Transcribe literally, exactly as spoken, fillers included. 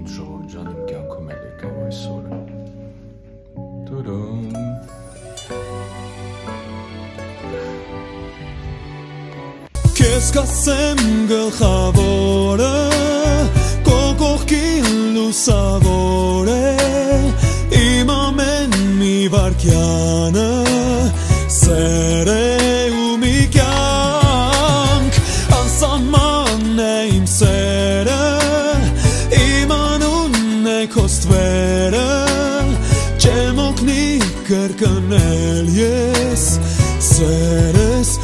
իմ ժողովուրդ ջան, իմ կյանքում էլ եկավ այս օրը։ Տուրում։ Քեզ կասեմ գլխավորը, քո կողքին լուսավոր է, իմ ամեն մի վարքյանը, սեր է ու մի կյանք, անսահման է իմ սերը, իմ անունն է քո ստվերը, չեմ օգնի կրկնել ես, սերս